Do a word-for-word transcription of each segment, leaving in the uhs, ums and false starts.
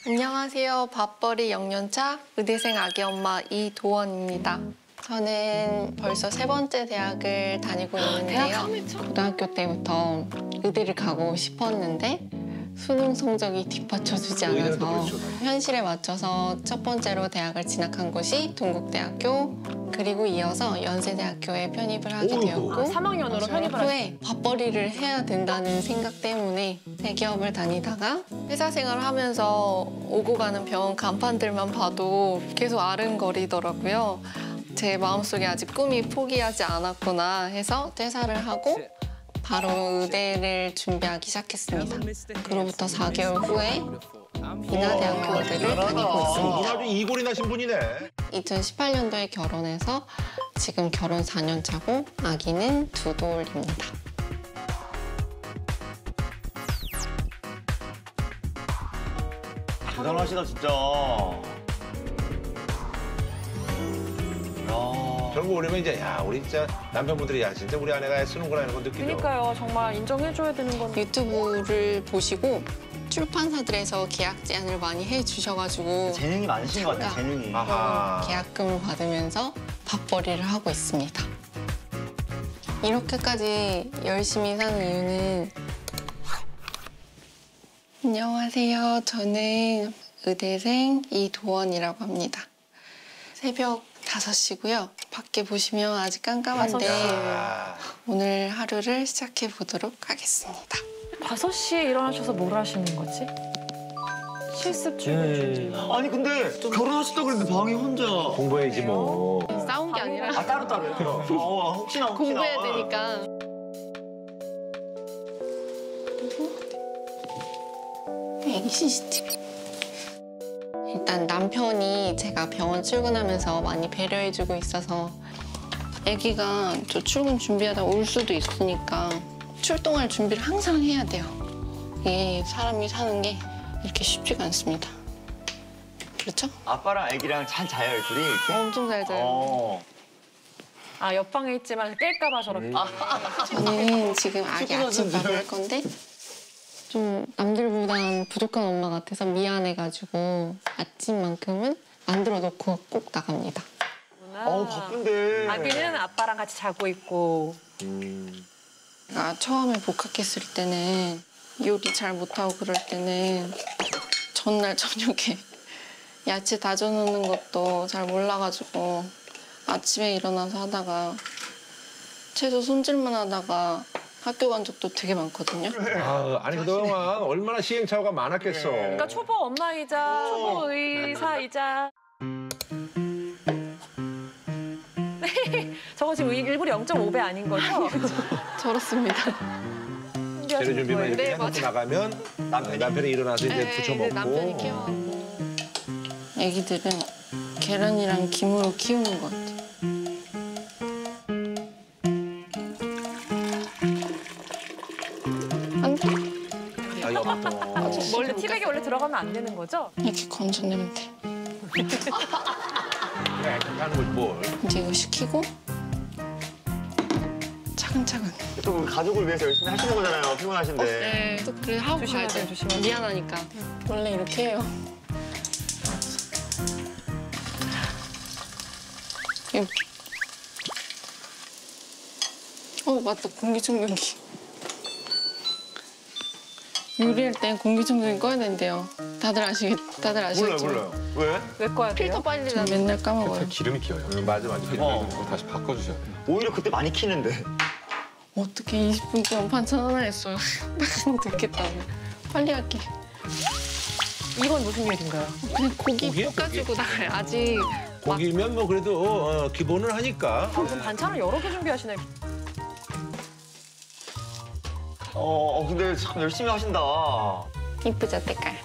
안녕하세요. 밥벌이 영년차 의대생 아기 엄마 이도원입니다. 저는 벌써 세 번째 대학을 다니고 있는데요. 고등학교 때부터 의대를 가고 싶었는데 수능 성적이 뒷받쳐주지 않아서 현실에 맞춰서 첫 번째로 대학을 진학한 곳이 동국대학교, 그리고 이어서 연세대학교에 편입을 하게 되었고 삼 학년으로 편입을 후에 밥벌이를 해야 된다는 생각 때문에 대기업을 다니다가 회사 생활을 하면서 오고 가는 병원 간판들만 봐도 계속 아른거리더라고요. 제 마음속에 아직 꿈이 포기하지 않았구나 해서 퇴사를 하고 바로 의대를 준비하기 시작했습니다. 그로부터 사 개월 후에 인하대학교 의대를 다니고 있습니다. 아주 이골이 나신 분이네. 이천십팔 년도에 결혼해서 지금 결혼 사 년 차고 아기는 두 돌입니다. 대단하시다 진짜. 결국 오려면 이제 야 우리 진짜 남편분들이 야 진짜 우리 아내가 쓰는구나 이런 거 느끼죠. 그러니까요. 정말 인정해줘야 되는 건. 유튜브를 보시고 출판사들에서 계약 제안을 많이 해주셔가지고 재능이 많으신 것 같아요, 재능이. 아하. 계약금을 받으면서 밥벌이를 하고 있습니다. 이렇게까지 열심히 사는 이유는 안녕하세요. 저는 의대생 이도원이라고 합니다. 새벽 다섯 시고요. 밖에 보시면 아직 깜깜한데 야. 오늘 하루를 시작해 보도록 하겠습니다. 다섯 시에 일어나셔서 뭘 하시는 거지? 실습 출근 중. 아니 근데 결혼하셨다 그랬는데 방에 혼자. 공부해야지 뭐. 싸운 게 아니라 아 따로 따로요? 어, 혹시나 혹시나. 공부해야 되니까. 애기 씨씨티비. 일단 남편이 제가 병원 출근하면서 많이 배려해주고 있어서 애기가 저 출근 준비하다 울 수도 있으니까 출동할 준비를 항상 해야 돼요. 이게 사람이 사는 게 이렇게 쉽지가 않습니다. 그렇죠? 아빠랑 애기랑 잘 자요, 둘이 이렇게? 엄청 잘 자요. 어. 아, 옆방에 있지만 깰까 봐 저렇게. 저는 지금 아기 아침밥을 할 건데 좀 남들보단 부족한 엄마 같아서 미안해가지고 아침만큼은 만들어 놓고 꼭 나갑니다. 어우, 바쁜데. 아기는 아빠랑 같이 자고 있고. 제가 처음에 복학했을 때는 요리 잘 못하고 그럴 때는 전날 저녁에 야채 다져놓는 것도 잘 몰라가지고 아침에 일어나서 하다가 채소 손질만 하다가 학교 간 적도 되게 많거든요. 아, 아니 그동안 얼마나 시행착오가 많았겠어. 그러니까 초보 엄마이자 초보 의사이자. 저거 지금 일부러 영 점 오 배 아닌 거죠? 저렇습니다. 재료 준비만 이렇게 네, 해놓고 맞아요. 나가면 남편이, 남편이 일어나서 이제 부쳐 네, 먹고. 남편이 키워갖고. 애기들은 계란이랑 김으로 키우는 것 같아요. 안 돼. 아, 옆도. 원래 티백이 원래 들어가면 안 되는 거죠? 이렇게 건져내면 돼. 그래, 하는 거지 뭘. 이제 이거 시키고 차근차근. 또 우리 가족을 위해서 열심히 하시는 거잖아요, 피곤하신데. 네. 또 그래 하고 가야 조심하세요, 돼. 조심하세요. 미안하니까. 원래 이렇게 해요. 이렇게. 어 맞다 공기청정기. 요리할 때 공기청정기 꺼야 된대요. 다들 아시겠? 다들 몰라요, 아시겠죠? 몰라요. 왜? 왜 꺼야 돼요? 필터 빨리 나 맨날 까먹어요. 기름이 튀어요. 응, 맞아, 맞아. 어. 그거 다시 바꿔주셔야 돼요. 오히려 그때 많이 키는데. 어떻게 이십 분 동안 반찬 하나 했어요. 나가면 듣겠다고. 빨리 할게. 이건 무슨 일인가요? 그냥 고기 고기요? 볶아주고 나가요. 아직 고기면 뭐 그래도 어, 기본은 하니까. 아, 그럼 반찬을 여러 개 준비하시네. 어, 어, 근데 참 열심히 하신다. 이쁘죠, 때깔.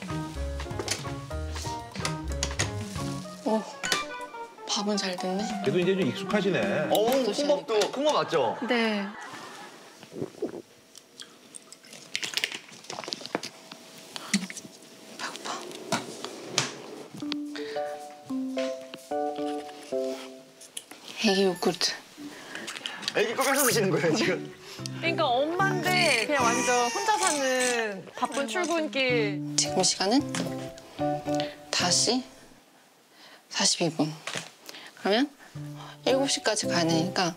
오, 밥은 잘 됐네. 그래도 이제 좀 익숙하시네. 어우, 콩밥도, 콩밥 맞죠? 네. 배고파. 애기 요구르트. 애기 거 뺏어 드시는 거예요, 지금? 그러니까 엄마인데 그냥 완전 혼자 사는 바쁜 출근길. 지금 시간은 다섯 시 사십이 분. 그러면 일곱 시까지 가야 되니까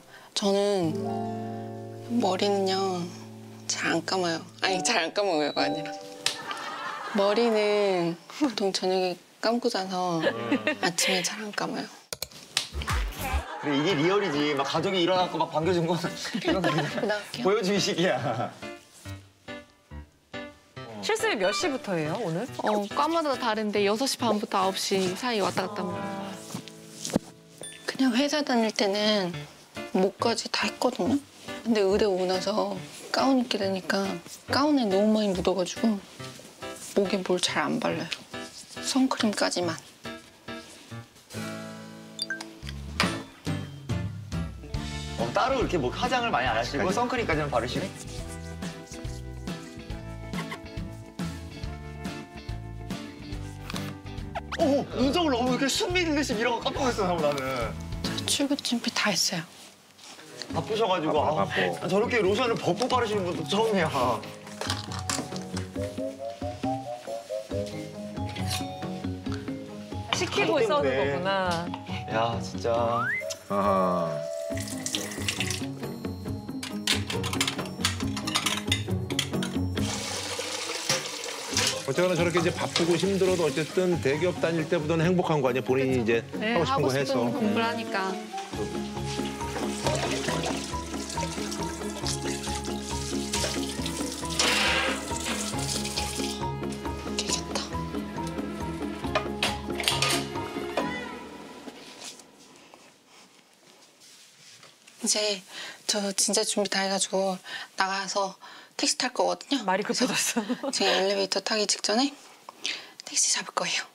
저는 머리는요 잘 안 감아요. 아니 잘 안 감아요가 아니라 머리는 보통 저녁에 감고 자서 아침에 잘 안 감아요. 그래 이게 리얼이지. 막 가족이 일어나고 막 반겨준 건 이건 그냥 나갈게요. 보여주기식이야. 실습이 몇 시부터예요, 오늘? 어, 과마다 다른데 여섯 시 반부터 아홉 시 사이 왔다 갔다 합니다. 그냥 회사 다닐 때는 목까지 다 했거든요. 근데 의대 오고 나서 가운 입게 되니까 가운에 너무 많이 묻어가지고 목에 뭘 잘 안 발라요. 선크림까지만. 어, 따로 이렇게 뭐 화장을 많이 안 하시고 선크림까지만 바르시고. 오, 눈썹을 너무 이렇게 숨미는 듯이 밀어가 깜짝 놀랐어, 나는. 저 출근 준비 다 했어요. 바쁘셔가지고 바빠, 아, 바빠. 저렇게 로션을 벗고 바르시는 분도 처음이야. 시키고 때문에. 있었는 거구나. 야, 진짜. 아하. 어쨌거나 저렇게 이제 바쁘고 힘들어도 어쨌든 대기업 다닐 때보다는 행복한 거 아니야? 본인이 이제 네, 하고 싶은 하고 거 해서. 싶은 공부를 하니까. 되겠다. 이제 저 진짜 준비 다 해가지고 나가서 택시 탈 거거든요. 말이 급해졌어. 제가 엘리베이터 타기 직전에 택시 잡을 거예요.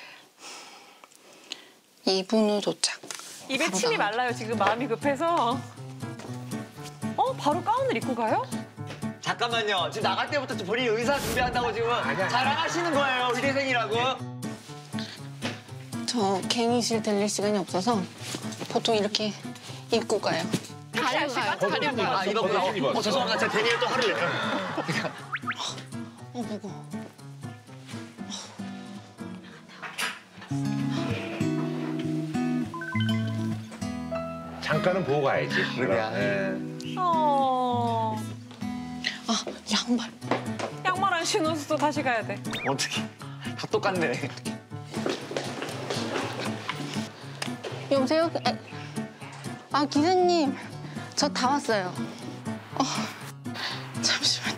이 분 후 도착. 입에 바로 침이 나가죠. 말라요, 지금 마음이 급해서. 어, 바로 가운을 입고 가요? 잠깐만요. 지금 나갈 때부터 본인 의사 준비한다고 지금 자랑하시는 거예요. 의대생이라고. 저 갱이실 들릴 시간이 없어서 보통 이렇게 입고 가요. 가려고 가요. 가려고 가요. 아, 이거 어, 어, 어, 죄송합니다. 제가 괜히 또 하루 내. 어, 무거워. 잠깐은 보고 가야지. 그러게요. 예. 어. 아, 양말. 양말 안 신어서 또 다시 가야 돼. 어떻게? 다 똑같네. 여보세요? 에, 아, 기사님. 저 다 왔어요. 어, 잠시만.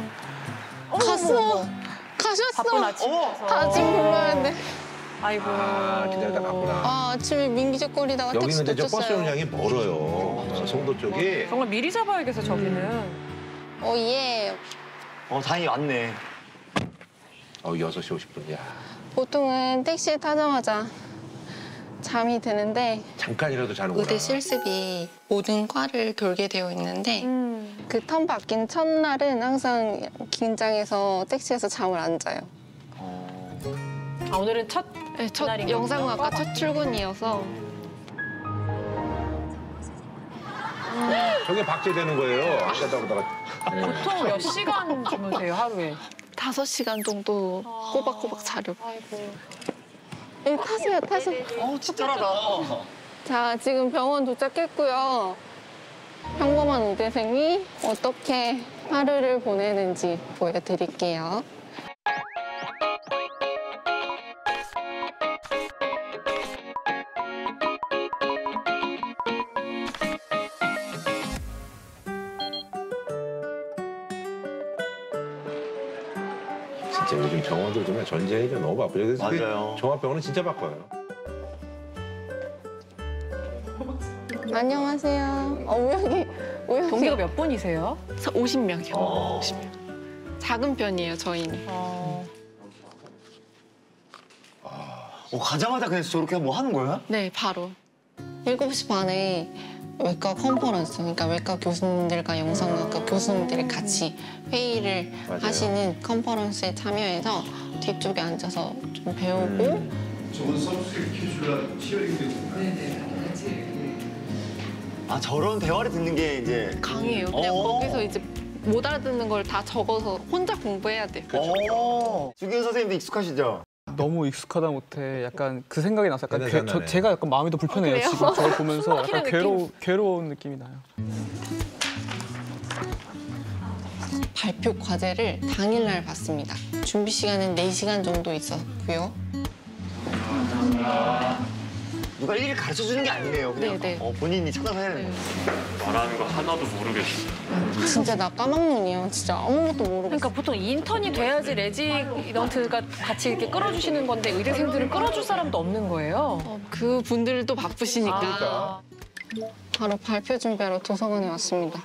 갔어. 가셨어. 바쁜 아침이라서. 어머! 다 지금 불러야 돼. 아이고. 아, 기다리다 갔구나. 아, 아침에 민기적거리다가 택시 여기는 이제 저 버스 놓쳤어요. 정류장이 멀어요. 어, 송도 쪽이. 정말 미리 잡아야겠어, 저기는. 어, 예. 어, 다행히 왔네. 어, 여섯 시 오십 분. 야, 보통은 택시에 타자마자 잠이 드는데 잠깐이라도 자는구나. 의대 실습이 모든 과를 돌게 되어 있는데 음. 그 턴 바뀐 첫날은 항상 긴장해서 택시에서 잠을 안 자요. 아, 오늘은 첫 네, 첫 날인가 영상학과 보다. 첫 출근이어서 저게 박제되는 거예요. 아까 보다가. 보통 몇 시간 주무세요, 하루에? 다섯 시간 정도 꼬박꼬박 자려고. 아이고. 네, 타세요, 타세요. 어, 친절하다. 자, 지금 병원 도착했고요. 평범한 의대생이 어떻게 하루를 보내는지 보여드릴게요. 진짜 요즘 병원들 정말 전쟁이 너무 바쁘죠. 그래서 그게 맞아요. 종합병원은 진짜 바빠요. 안녕하세요. 어, 우영이, 우영이. 동기가 몇 분이세요? 오십 명이요. 어. 오십 명. 작은 편이에요, 저희는. 어. 어, 가자마자 그냥 저렇게 뭐 하는 거야? 네, 바로. 일곱 시 반에 외과 컨퍼런스, 그러니까 외과 교수님들과 영상학과 교수님들이 같이 회의를 맞아요. 하시는 컨퍼런스에 참여해서 뒤쪽에 앉아서 좀 배우고 음. 저번 서브스를 키워주려는 치어링 때문에 아, 저런 대화를 듣는 게 이제. 강의예요. 그냥 어. 거기서 이제 못 알아듣는 걸 다 적어서 혼자 공부해야 돼요. 어. 주기현 선생님도 익숙하시죠? 너무 익숙하다 못해 약간 그 생각이 나서 약간 옛날 괴, 저, 생각나네. 제가 약간 마음이 더 불편해요. 아, 그래요? 지금 저걸 보면서 약간 느낌? 괴로, 괴로운 느낌이 나요. 발표 과제를 당일날 봤습니다. 준비 시간은 네 시간 정도 있었고요. 누가 일일이 가르쳐 주는 게 아니네요. 그냥 네, 네. 어, 본인이 찾아서 해야 되는 거. 말하는 거 하나도 모르겠어. 진짜 나 까막눈이에요. 진짜 아무것도 모르고. 그러니까 보통 인턴이 돼야지 레지던트가 같이 이렇게 끌어주시는 건데 의대생들은 끌어줄 사람도 없는 거예요. 어, 그 분들도 바쁘시니까. 아. 바로 발표 준비하러 도서관에 왔습니다.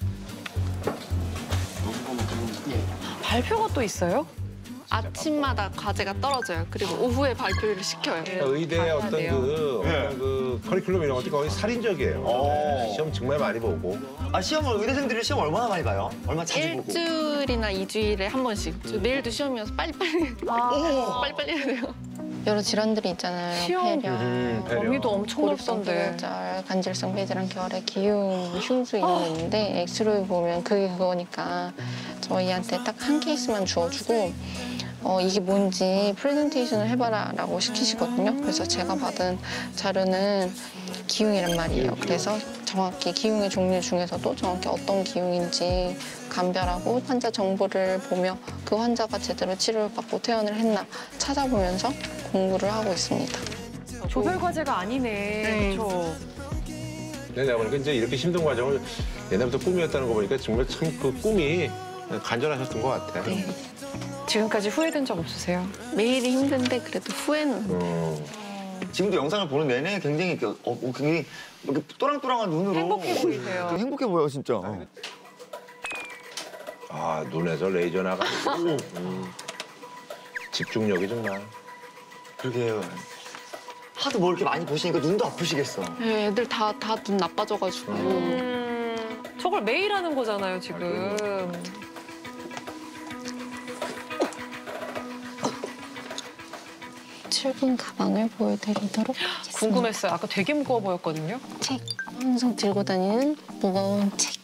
발표가 또 있어요? 아침마다 과제가 떨어져요. 그리고 오후에 발표를 시켜요. 의대의 어떤 돼요. 그, 네. 어떤 그 커리큘럼 이런 것들이 거의 살인적이에요. 어. 시험 정말 많이 보고. 아 시험을 의대생들이 시험 얼마나 많이 봐요? 얼마 자주 보고? 일주일이나 이주일에 한 번씩. 저 내일도 시험이어서 빨리빨리 아. 빨리빨리 해야 돼요. 여러 질환들이 있잖아요. 시험. 폐렴, 음, 배려. 범위도 엄청 고립성 넓던데. 폐골절, 간질성 폐질환, 결핵, 기흉, 흉수 이런 거 있는데 엑스레이 보면 그게 그거니까 저희한테 딱 한 케이스만 주어주고 어, 이게 뭔지 프레젠테이션을 해봐라 라고 시키시거든요. 그래서 제가 받은 자료는 기흉이란 말이에요. 그래서 정확히 기흉의 종류 중에서도 정확히 어떤 기흉인지 감별하고 환자 정보를 보며 그 환자가 제대로 치료를 받고 퇴원을 했나 찾아보면서 공부를 하고 있습니다. 조별 과제가 아니네. 네. 그렇죠. 근데 내가 보니까 이제 이렇게 힘든 과정을 옛날부터 꿈이었다는 거 보니까 정말 참 그 꿈이 간절하셨던 것 같아. 네. 지금까지 후회된 적 없으세요? 매일이 힘든데 그래도 후회는 음. 지금도 영상을 보는 내내 굉장히 그, 어, 어, 굉장히 이렇게 또랑또랑한 눈으로 행복해 보이세요. 되게 행복해 보여 진짜. 아, 눈에서 레이저 나가고. 음. 집중력이 정말. 그러게 하도 뭘 이렇게 많이 보시니까 눈도 아프시겠어. 네, 애들 다 다 눈 나빠져가지고 음, 저걸 매일 하는 거잖아요, 지금. 출근 가방을 보여드리도록 하겠습니다. 궁금했어요. 아까 되게 무거워 보였거든요. 책, 항상 들고 다니는 무거운 책.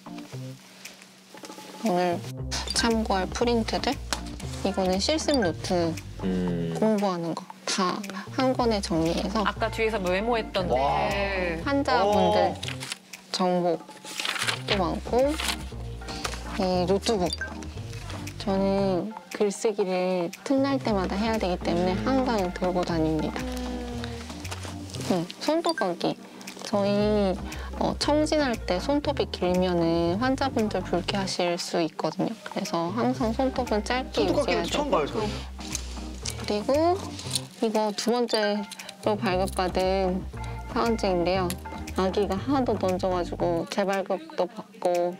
오늘 참고할 프린트들. 이거는 실습 노트 음. 공부하는 거 다 한 권에 정리해서 아까 뒤에서 메모했던 와. 데. 환자분들 오. 정보도 많고 이 노트북. 저는 글쓰기를 틈날 때마다 해야 되기 때문에 항상 들고 다닙니다. 음, 손톱깎이. 저희 어, 청진할 때 손톱이 길면은 환자분들 불쾌하실 수 있거든요. 그래서 항상 손톱은 짧게 유지해야 손톱깎이는 처음 되고. 봐요 저는. 그리고 이거 두 번째로 발급받은 사원증인데요. 아기가 하도 던져가지고 재발급도 받고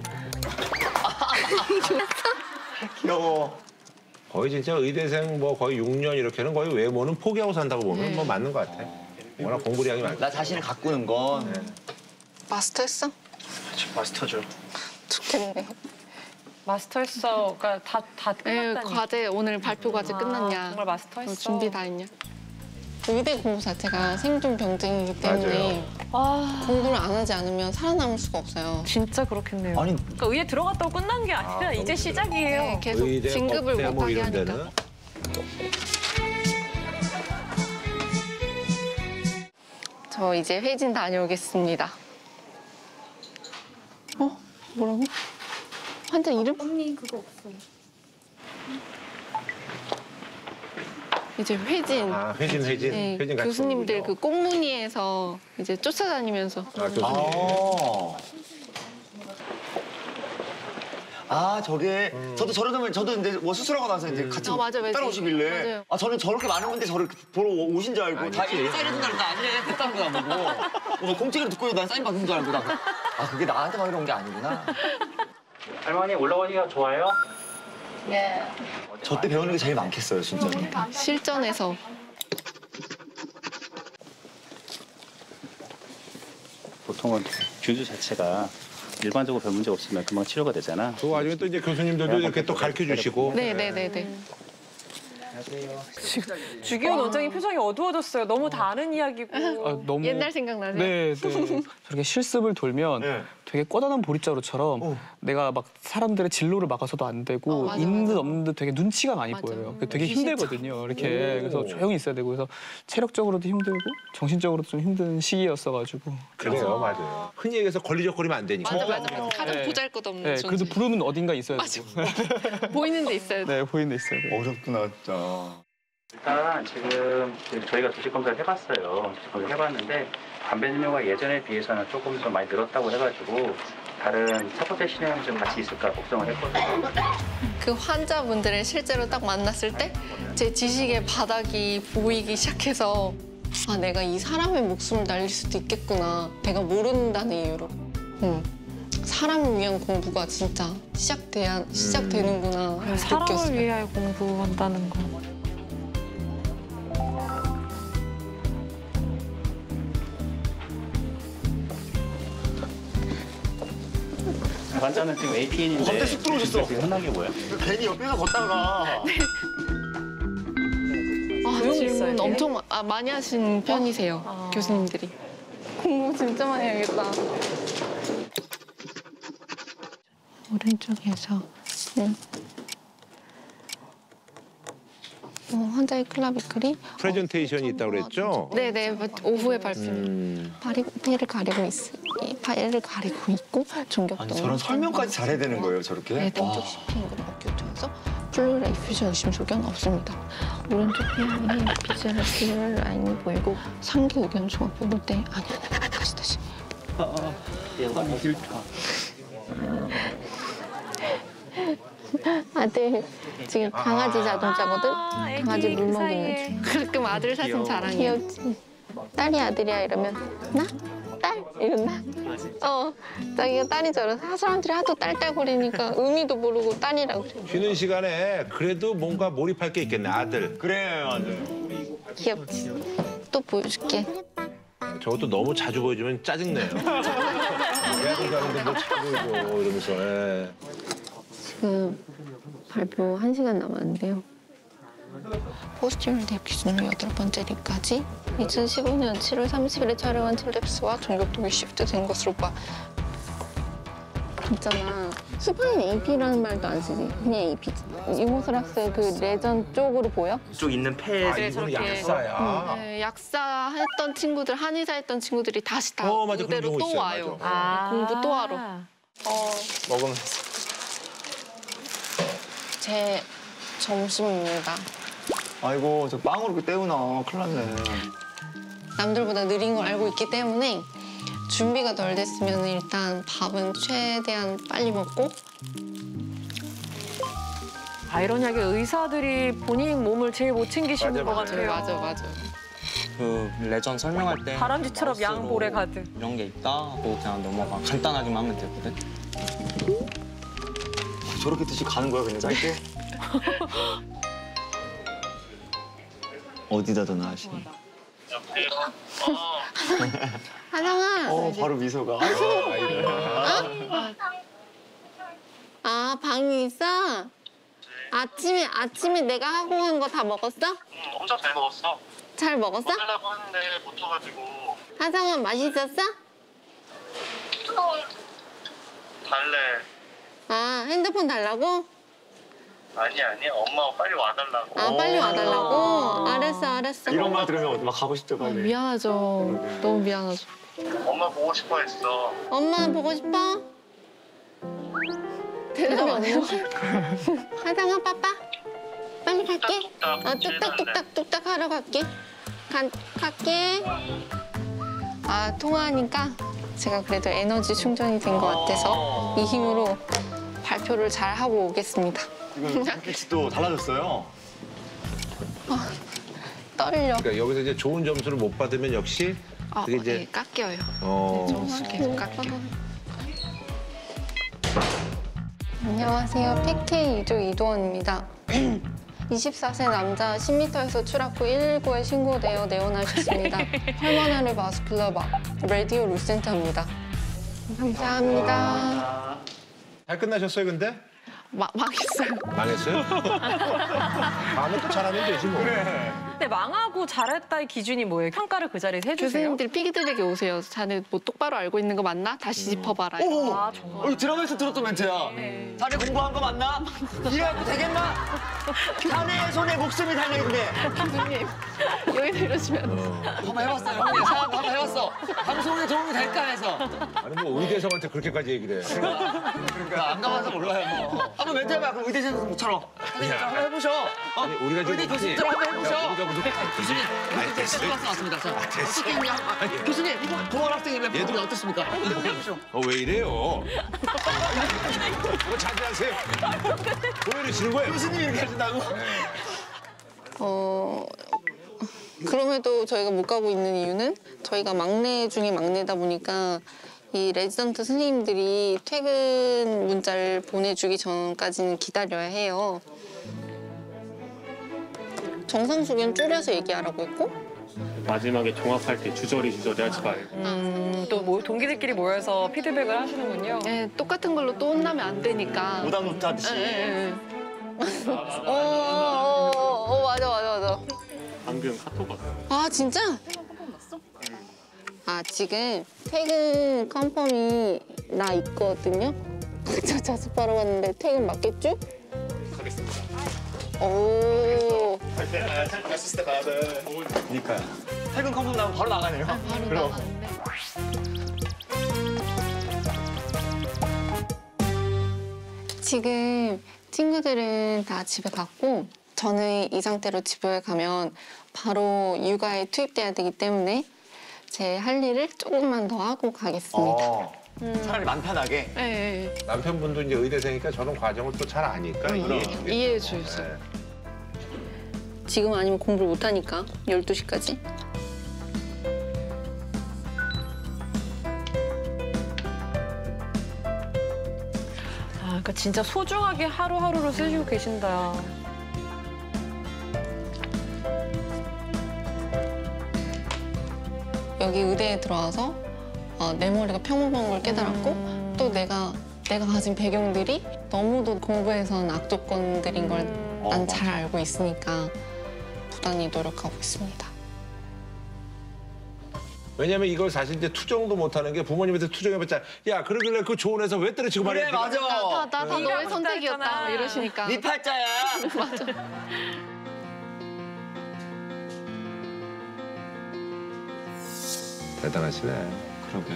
귀여워. 거의 진짜 의대생 뭐 거의 육 년 이렇게는 거의 외모는 포기하고 산다고 보면 네. 뭐 맞는 것 같아. 워낙 공부량이 많고. 나 자신을 가꾸는 건 마스터했어? 마스터죠. 좋겠네. 마스터했어가 다, 다 네, 끝났다니. 과제 오늘 발표 과제 아, 끝났냐? 정말 마스터했어. 어, 준비 다 했냐? 의대 공부 자체가 생존 병증이기 때문에 아, 공부를 안 하지 않으면 살아남을 수가 없어요. 진짜 그렇겠네요. 아니 그러니까 의대 들어갔다고 끝난 게 아니라 아, 이제 시작이에요. 네, 계속 의대, 진급을 법대 뭐 못하게 이런 하니까. 데는 저 이제 회진 다녀오겠습니다. 어? 뭐라고? 환자 이름? 언니 그거 없어. 이제 회진. 아, 회진, 회진. 네, 회진 같이 교수님들 그 보는군요. 꽁무니에서 이제 쫓아다니면서 아, 교수님. 아. 아 저게 저도 저러면 저도 이제 뭐 수술하고 나서 이제 같이 아, 맞아, 맞아. 따라오시길래 맞아요. 아 저는 저렇게 많은 분들 저를 보러 오신 줄 알고 다 아니지. 사인 해준다는 거 아니에요? 했다는 거 안 보고 뭐 공책을 듣고 난 사인 받는 줄 알고 나 아 그게 나한테만 이런 게 아니구나. 할머니 올라오니까 좋아요? 저 때 배우는 게 제일 많겠어요 진짜. 실전에서 보통은 균주 자체가 일반적으로 별 문제 없으면 금방 치료가 되잖아. 그 와중에 또 이제 교수님들도 이렇게 또 가르쳐 주시고. 네네네네. 주기훈 원장님 표정이 어두워졌어요. 너무 다른 이야기고. 아, 너무 옛날 생각나세요? 네, 네. 저렇게 실습을 돌면 네. 되게 꺼다란 보릿자루처럼 어. 내가 막 사람들의 진로를 막아서도 안 되고 어, 맞아, 있는 듯 맞아. 없는 듯 되게 눈치가 많이 맞아. 보여요. 그게 되게 귀신 힘들거든요. 이렇게 그래서 조용히 있어야 되고 그래서 체력적으로도 힘들고 정신적으로도 좀 힘든 시기였어가지고. 그래요, 맞아요. 흔히 얘기해서 걸리적거리면 안 되니까. 맞아 맞아 맞아. 가장 네. 보잘것없는 네, 존재. 그래도 부르면 어딘가 있어야 맞아. 되고. 보이는 데 있어야 돼. 네, 보이는 데 있어야 돼요. 어렵구나 진짜. 일단 지금 저희가 조직 검사를 해봤어요. 조직 검사를 해봤는데 담배 점유가 예전에 비해서는 조금 더 많이 늘었다고 해가지고 다른 사포대 신용이 좀 같이 있을까 걱정을 했거든요. 그 환자분들을 실제로 딱 만났을 때 제 지식의 바닥이 보이기 시작해서 아 내가 이 사람의 목숨을 날릴 수도 있겠구나. 내가 모른다는 이유로. 응. 사람을 위한 공부가 진짜 시작돼야 시작되는구나 아, 사람을 느꼈어요. 위해 공부한다는 거. 환자는 지금 에이피엔인데 갑자기 쑥 들어오셨어. 되게 흔하게 보여. 괜히 옆에서 걷다가 아, 조용히 있어야 질문 돼. 엄청 마- 아, 많이 하신 편이세요, 아. 교수님들이. 공부 진짜 많이 해야겠다. 오른쪽에서 응. 어, 환자의 클라비클이 프레젠테이션이 있다고 그랬죠? 네네 오후에 발표. 음. 발이 폐를 가리고 있, 폐를 가리고 있고 종격도. 아니 저런 설명까지 잘해야 되는 거예요 저렇게? 네, 왼쪽 시핑으로 어깨쪽에서 플루랄 이퓨전 의심 소견 없습니다. 오른쪽 폐하에 비즈얼 필 라인이 보이고 상기 의견 종합 볼 때 아니 다시 다시. 아들 지금 강아지 자동차거든. 아, 애기 강아지 물 그 먹이는 사이에. 중. 가끔 아들 사진 자랑이야. 귀엽지. 딸이 아들이야 이러면 나? 딸? 이런다. 어, 자기가 딸인 줄 알아. 사람들이 하도 딸딸거리니까 의미도 모르고 딸이라고 그래. 쉬는 시간에 그래도 뭔가 몰입할 게 있겠네, 아들. 그래요 아들. 귀엽지. 또 보여줄게. 저것도 너무 자주 보여주면 짜증내요. 대학을 가는데 뭐 자꾸 보여줘 이러면서. 예. 지금 발표 한 시간 남았는데요. 포스튜럴 대입 기준으로 여덟 번째 립까지 이천십오 년 칠월 삼십일에 촬영한 틸랩스와 종격동이 시프트된 것으로 봐. 있잖아. 수파인 에이피라는 말도 안 쓰지. 그냥 에이피지. 유모스락스 그 레전 쪽으로 보여? 쪽 있는 폐. 아, 이거는 약사야. 네, 약사 했던 친구들, 한의사 했던 친구들이 다시 다 어, 맞아. 그런 무대로 경우 또 있어요. 와요. 맞아. 아. 공부 또 하러. 어, 먹으면서. 제 점심입니다. 아이고 저 빵으로 이렇게 때우나 큰일 났네. 남들보다 느린 걸 알고 있기 때문에 준비가 덜 됐으면 일단 밥은 최대한 빨리 먹고. 아이러니하게 의사들이 본인 몸을 제일 못 챙기시는 맞아, 것 맞아. 같아요. 맞아 맞아. 그 레전 설명할 때 다람쥐처럼 마우스로 양볼에 가득. 이런 게 있다 하고 그냥 넘어가. 간단하게만 하면 되거든. 저렇게 뜻이 가는 거야 그냥 짧게? 어디다 더 나으시니? 하정아. 어 바로 미소가. 아 방이 있어? 아침에 아침에 내가 하고 간 거 다 먹었어? 응, 엄청 잘 먹었어. 잘 먹었어? 하려고 하는데 못 와가지고 하정아 맛있었어? 달래. 아 핸드폰 달라고? 아니 아니 엄마가 빨리 와달라고. 아 빨리 와달라고? 알았어 알았어. 이런 말 들으면 막 가고 싶죠 아, 빨리. 미안하죠. 너무 미안하죠. 엄마 보고 싶어 했어. 엄마 보고 싶어? 대답이 없네. 하정아 빠빠. 빨리 갈게. 뚝딱뚝딱 어 뚝딱뚝딱 뚝딱 하러 갈게. 간 갈게. 아 통화하니까 제가 그래도 에너지 충전이 된 것 같아서 이 힘으로 발표를 잘 하고 오겠습니다. 지금 눈빛도 달라졌어요. 떨려. 그러니까 여기서 이제 좋은 점수를 못 받으면 역시 아, 그게 이제 네, 깎여요. 어. 점수 계속 깎여. 안녕하세요. 피케이 이조 이도원입니다. 이십사 세 남자 십 미터에서 추락 후 일일구에 신고되어 내원하셨습니다. 펄머너리 바스큘러 라디오 루센터입니다. 감사합니다. 잘 끝나셨어요, 근데? 마, 망했어요. 망했어요? 다음에 또 잘하면 되지 뭐. 근데 망하고 잘했다의 기준이 뭐예요? 평가를 그 자리에서 해주세요? 교수님들이 피드백이 오세요. 자네 뭐 똑바로 알고 있는 거 맞나? 다시 짚어봐라. 오! 아, 정말. 어, 드라마에서 들었던 멘트야. 자네 공부한 거 맞나? 이래갖고 되겠나? 자네의 손에 목숨이 달려있는데. 교수님 여기서 이러시면 한번 해봤어요, 형님. 생각 한번 해봤어. 방송에 도움이 될까 해서. 아니 뭐 의대생한테 그렇게까지 얘기를 해. 그러니까 안 가봐서 몰라요. 뭐. 한번 멘트 해봐. 그럼 의대생처럼. 선생님 한번 해보셔. 어? 아니, 우리가 지금 의대 교수님처럼 한번 해보셔. 야, 우리가 무슨 교수님, 아니, 됐어. 클래스 왔습니다. 자, 됐어. 시키는요. 교수님, 이거 동원 학생이면 얘도- 얘도 어떻습니까? 한번 해보셔. 어, 왜 이래요? 뭐 자제하세요. 왜 이러시는 거예요? 교수님이 이렇게 하신다고? 어 그럼에도 저희가 못 가고 있는 이유는 저희가 막내 중에 막내다 보니까 이 레지던트 선생님들이 퇴근 문자를 보내주기 전까지는 기다려야 해요. 정상수기는 줄여서 얘기하라고 했고 마지막에 종합할 때 주저리 주저리 하지 말고. 음, 또 뭐 동기들끼리 모여서 피드백을 하시는군요. 네, 똑같은 걸로 또 혼나면 안 되니까. 오다 놓다 하듯이. 예, 예, 예. 어, 어, 어, 어, 맞아, 맞아, 맞아. 방금 카톡 왔어요. 아, 진짜? 아, 지금 퇴근 컨펌이 나 있거든요? 저 자습하러 갔는데 퇴근 맞겠죠? 하겠습니다. 오, 그러니까요. 퇴근 컴펌 나면 바로 나가네요. 바로 그럼. 나가는데. 지금 친구들은 다 집에 갔고 저는 이 상태로 집에 가면 바로 육아에 투입돼야 되기 때문에 제 할 일을 조금만 더 하고 가겠습니다. 어, 차라리 맘 편하게. 네, 남편분도 이제 의대생이니까 저런 과정을 또 잘 아니까 이해해 주겠죠. 이해해 주세요. 네. 지금 아니면 공부를 못 하니까 열두 시까지. 아, 그러니까 진짜 소중하게 하루하루를 쓰시고 계신다. 여기 의대에 들어와서 어, 내 머리가 평범한 걸 깨달았고 음. 또 내가 내가 가진 배경들이 너무도 공부에선 악조건들인 걸 난 잘 알고 있으니까 부단히 노력하고 있습니다. 왜냐면 이걸 사실 이제 투정도 못하는 게 부모님한테 투정해봤자 야 그러길래 그 좋은 회사 왜 때려치고 말이야. 그래, 맞아. 다, 다, 다 네가 너의 선택이었다 못했잖아. 막 이러시니까. 네 팔자야. 대단하시네. 그러게.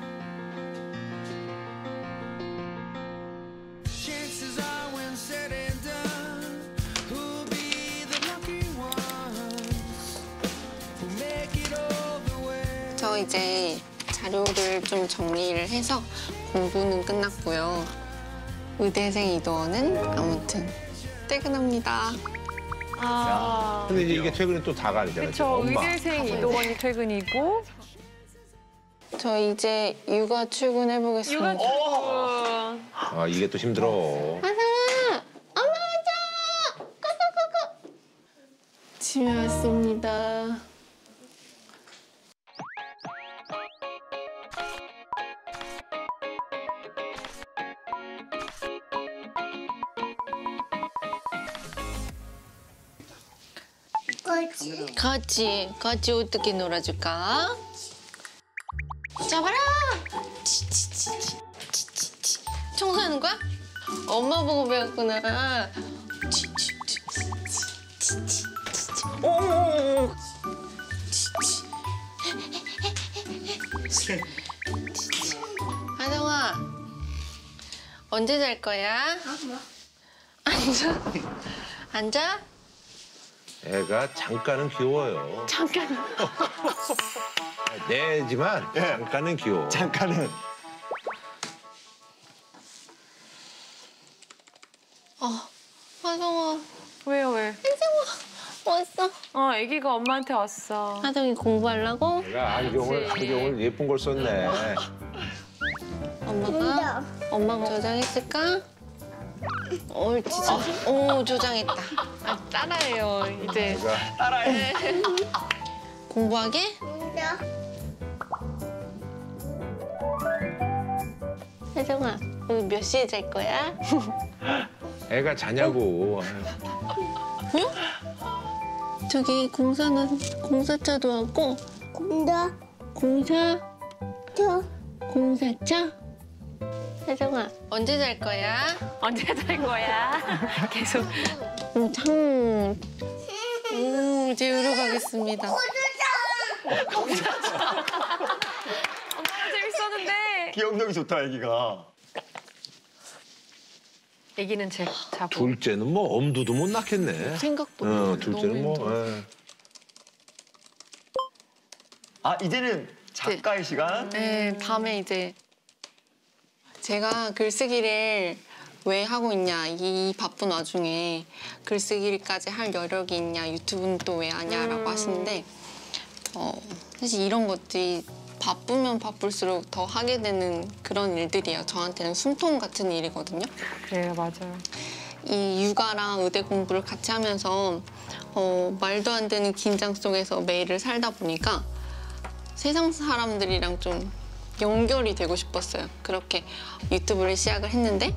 저 이제 자료를 좀 정리를 해서 공부는 끝났고요. 의대생 이도원은 아무튼 퇴근합니다. 아, 근데 이제 이게 퇴근이 또 다가잖아요. 그쵸. 의대생 이도원이 퇴근이고 저 이제 육아 출근해 보겠습니다. 육아 출근. 아 이게 또 힘들어. 하상아, 엄마 오자. 고고고고. 집에 왔습니다. 같이 같이 어떻게 놀아줄까? 잡아라! 치치치치 치치치 청소하는 거야? 엄마 보고 배웠구나. 치치치치 치치치 오오오 치치 치치 하정아 언제 잘 거야? 앉아 앉아 애가 잠깐은 귀여워요. 잠깐 내지만 잠깐은 귀여워. 잠깐은. 아 하정아 왜요, 왜? 왔어. 어, 아기가 엄마한테 왔어. 하정이 공부하려고? 내가 안경을 안경을 예쁜 걸 썼네. 엄마가 엄마가 저장했을까? 옳지. 오 저장했다. 아 따라해요 이제. 내가 따라해. 공부하게? 혜정아 오늘 몇 시에 잘 거야? 애가 자냐고. 저기 공사는 공사차도 왔고 공사 공사 차 공사차. 혜정아 언제 잘 거야? 언제 잘 거야? 계속. 음, 참. 음, 재우러 가겠습니다. 너무 재밌었는데. 기억력이 좋다, 애기가. 아기는 제 자고. 둘째는 뭐 엄두도 못 낳겠네. 생각도 어, 너무 둘째는 뭐. 힘들어. 예. 아, 이제는 작가의 시간? 네, 밤에 이제 제가 글쓰기를 왜 하고 있냐, 이 바쁜 와중에 글쓰기까지 할 여력이 있냐, 유튜브는 또 왜 하냐라고 음. 하시는데 어, 사실 이런 것들이 바쁘면 바쁠수록 더 하게 되는 그런 일들이에요. 저한테는 숨통 같은 일이거든요. 그래요, 맞아요. 이 육아랑 의대 공부를 같이 하면서 어, 말도 안 되는 긴장 속에서 매일을 살다 보니까 세상 사람들이랑 좀 연결이 되고 싶었어요. 그렇게 유튜브를 시작을 했는데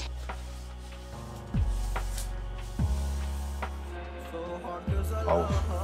아우.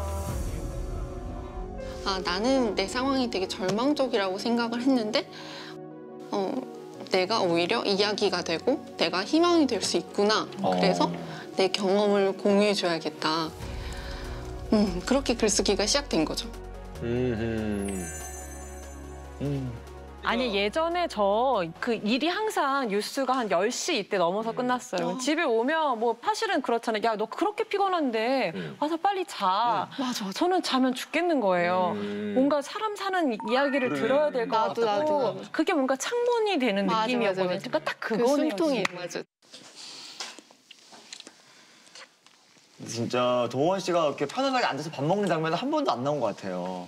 아, 나는 내 상황이 되게 절망적이라고 생각을 했는데 어, 내가 오히려 이야기가 되고 내가 희망이 될 수 있구나. 그래서 내 경험을 공유해줘야겠다. 음, 그렇게 글쓰기가 시작된 거죠. 음. 음. 아니 예전에 저 그 일이 항상 뉴스가 한 열 시 이때 넘어서 끝났어요. 집에 오면 뭐 사실은 그렇잖아요. 야, 너 그렇게 피곤한데 음. 와서 빨리 자. 맞아, 맞아. 저는 자면 죽겠는 거예요. 음. 뭔가 사람 사는 이야기를 그래. 들어야 될 것 나도, 같고 나도, 나도. 그게 뭔가 창문이 되는 맞아, 느낌이었거든요. 맞아, 맞아. 그러니까 딱 그 그거네요. 숨통이 맞아. 진짜 도원 씨가 이렇게 편안하게 앉아서 밥 먹는 장면은 한 번도 안 나온 것 같아요.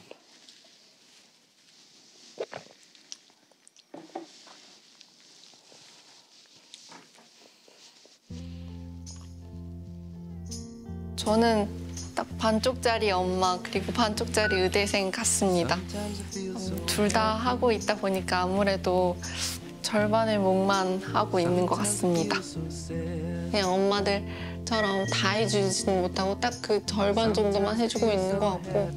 저는 딱 반쪽짜리 엄마 그리고 반쪽짜리 의대생 같습니다. 둘 다 하고 있다 보니까 아무래도 절반의 몫만 하고 있는 것 같습니다. 그냥 엄마들처럼 다 해주지는 못하고 딱 그 절반 정도만 해주고 있는 것 같고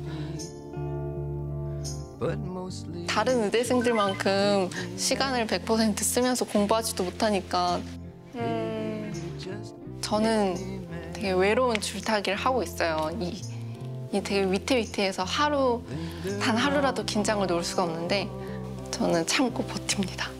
다른 의대생들만큼 시간을 백 퍼센트 쓰면서 공부하지도 못하니까 음, 저는 되게 외로운 줄타기를 하고 있어요. 이, 이 되게 위태위태해서 하루, 단 하루라도 긴장을 놓을 수가 없는데 저는 참고 버팁니다.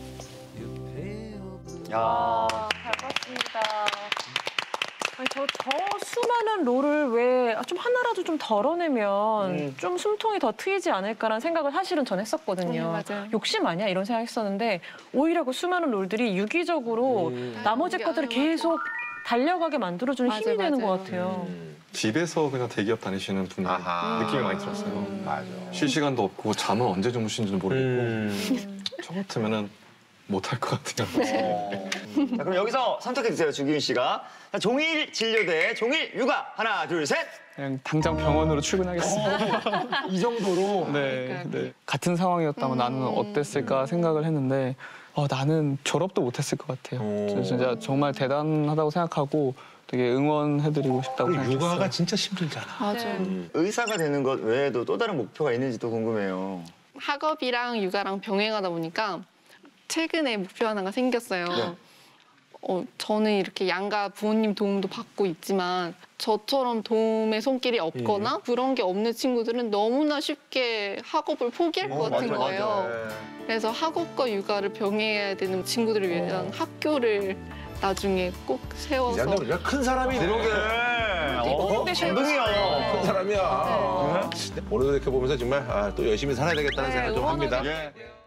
야. 잘 봤습니다. 아니, 저, 저 수많은 롤을 왜 좀 하나라도 좀 덜어내면 음. 좀 숨통이 더 트이지 않을까라는 생각을 사실은 전 했었거든요. 음, 맞아요. 욕심 아니야? 이런 생각 했었는데 오히려 그 수많은 롤들이 유기적으로 음. 나머지 이게, 것들을 아유, 계속 달려가게 만들어주는 맞아요, 힘이 되는 맞아요. 것 같아요. 음. 집에서 그냥 대기업 다니시는 분이 아하. 느낌이 많이 들었어요. 음, 맞아. 쉴 시간도 없고 잠은 언제 주무시는지도 모르겠고 음. 저 같으면은 못할 것 같아요. 어. 자, 그럼 여기서 선택해 주세요, 주기훈 씨가. 자, 종일 진료 대 종일 육아. 하나, 둘, 셋. 그냥 당장 병원으로 출근하겠습니다. 이 정도로. 네, 네. 같은 상황이었다면 나는 어땠을까 생각을 했는데 어, 나는 졸업도 못했을 것 같아요. 오. 저 진짜 정말 대단하다고 생각하고 되게 응원해드리고 싶다고 그리고 생각했어요. 육아가 진짜 힘들잖아. 맞아. 음. 의사가 되는 것 외에도 또 다른 목표가 있는지도 궁금해요. 학업이랑 육아랑 병행하다 보니까 최근에 목표 하나가 생겼어요. 네. 어, 저는 이렇게 양가 부모님 도움도 받고 있지만 저처럼 도움의 손길이 없거나 음. 그런 게 없는 친구들은 너무나 쉽게 학업을 포기할 것 같은 맞아, 거예요. 맞아. 그래서 학업과 육아를 병행해야 되는 친구들을 위한 학교를 나중에 꼭 세워서 이제 우리가 큰 사람이 그러게. 어, 감동이야. 큰 사람이야. 오늘도 이렇게 보면서 정말 아, 또 열심히 살아야 되겠다는 네, 생각 좀 응원을 합니다. 예.